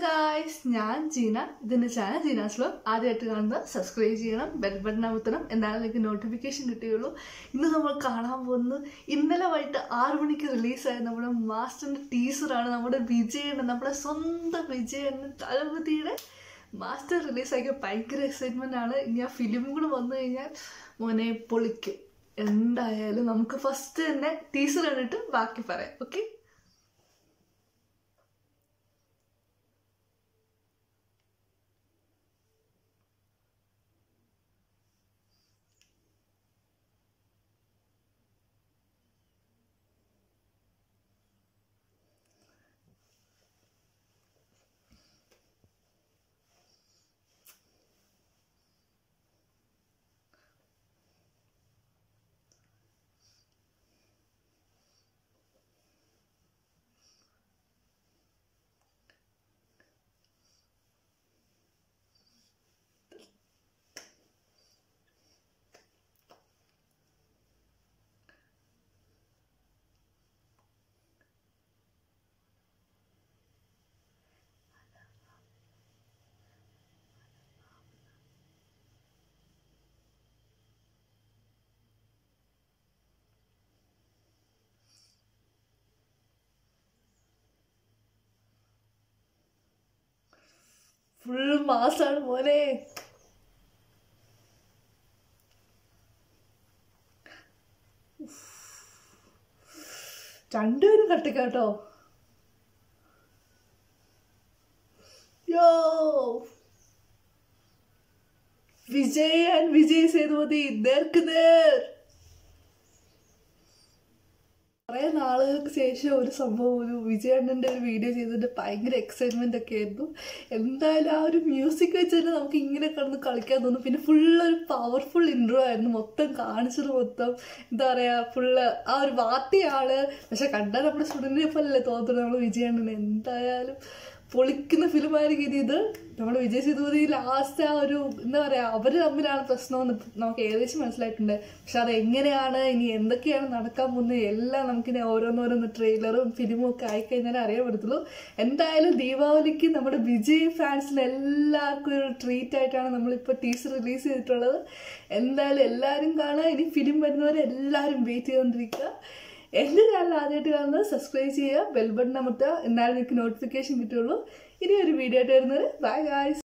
Guys, ഞാൻ ജീന. ഇതിൻ്റെ channel ജീനാസ് vlog. ആദ്യമായിട്ട് കാണുന്നത് സബ്സ്ക്രൈബ് ചെയ്യണം, ബെൽ ബട്ടൺ അമർത്തണം, എന്നാലും എനിക്ക് നോട്ടിഫിക്കേഷൻ കിട്ടുകയുള്ളൂ. ഇന്ന് നമ്മൾ കാണാൻ പോകുന്നത് ഇന്നലെ വൈകിട്ട് 6 മണിക്ക് റിലീസായ നമ്മുടെ മാസ്റ്ററിൻ്റെ ടീസറാണ്. നമ്മുടെ വിജയൻ്റെ, നമ്മുടെ സ്വന്തം വിജയൻ്റെ തലപതിയുടെ മാസ്റ്റർ റിലീസാക്കിയ ഭയങ്കര എക്സൈറ്റ്മെൻ്റ് ആണ്. ഇനി ആ ഫിലിം കൂടെ വന്നു കഴിഞ്ഞാൽ മോനെ പൊളിക്കും. എന്തായാലും നമുക്ക് ഫസ്റ്റ് തന്നെ ടീസർ കണ്ടിട്ട് ബാക്കി പറയാം. ഓക്കെ, ഫുൾ മാസാണ് മോനെ. രണ്ടുപേരും കട്ടിക്കാട്ടോ. യോ, വിജയ് ആൻഡ് വിജയ് സേതുപതി നേർക്ക് നേർ. കുറേ നാളുകൾക്ക് ശേഷം ഒരു സംഭവം, ഒരു വിജയണ്ണൻ്റെ ഒരു വീഡിയോ ചെയ്തിട്ട് ഭയങ്കര എക്സൈറ്റ്മെൻ്റ് ഒക്കെ ആയിരുന്നു. എന്തായാലും ആ ഒരു മ്യൂസിക് വെച്ച് തന്നെ നമുക്ക് ഇങ്ങനെ കിടന്ന് കളിക്കാൻ തോന്നും. പിന്നെ ഫുള്ളൊരു പവർഫുൾ ഇൻട്രോ ആയിരുന്നു. മൊത്തം കാണിച്ചത് മൊത്തം എന്താ പറയുക, ഫുള്ള് ആ ഒരു വാത്തിയാള്. പക്ഷെ കണ്ടാൽ നമ്മുടെ സ്റ്റുഡൻറ്റിനെ പോലല്ലേ തോന്നുന്നത് നമ്മൾ വിജയണ്ണന്. എന്തായാലും പൊളിക്കുന്ന ഫിലിമായിരിക്കും ഇത്. നമ്മുടെ വിജയ് സേതുപതി ലാസ്റ്റ് ആ ഒരു എന്താ പറയുക, അവർ തമ്മിലാണ് പ്രശ്നമെന്ന് നമുക്ക് ഏകദേശം മനസ്സിലായിട്ടുണ്ട്. പക്ഷെ അത് എങ്ങനെയാണ്, ഇനി എന്തൊക്കെയാണ് നടക്കാൻ പോകുന്നത്, എല്ലാം നമുക്കിനി ഓരോന്നോരോന്ന് ട്രെയിലറും ഫിലിമും ഒക്കെ ആയിക്കഴിഞ്ഞാൽ അറിയാൻ പറ്റത്തുള്ളൂ. എന്തായാലും ദീപാവലിക്ക് നമ്മുടെ വിജയ് ഫാൻസിന് എല്ലാവർക്കും ഒരു ട്രീറ്റ് ആയിട്ടാണ് നമ്മളിപ്പോൾ ടീസർ റിലീസ് ചെയ്തിട്ടുള്ളത്. എന്തായാലും എല്ലാവരും കാണുക. ഇനി ഫിലിം വരുന്നവരെ എല്ലാവരും വെയിറ്റ് ചെയ്തുകൊണ്ടിരിക്കുക. എൻ്റെ ചാനൽ ആദ്യമായിട്ട് കാണുന്നത് സബ്സ്ക്രൈബ് ചെയ്യുക, ബെൽ ബട്ടൺ അമർത്തുക, എന്നാലും നിങ്ങൾക്ക് നോട്ടിഫിക്കേഷൻ കിട്ടുള്ളൂ. ഇനി ഒരു വീഡിയോ ആയിട്ട് വരുന്നത്. Bye guys.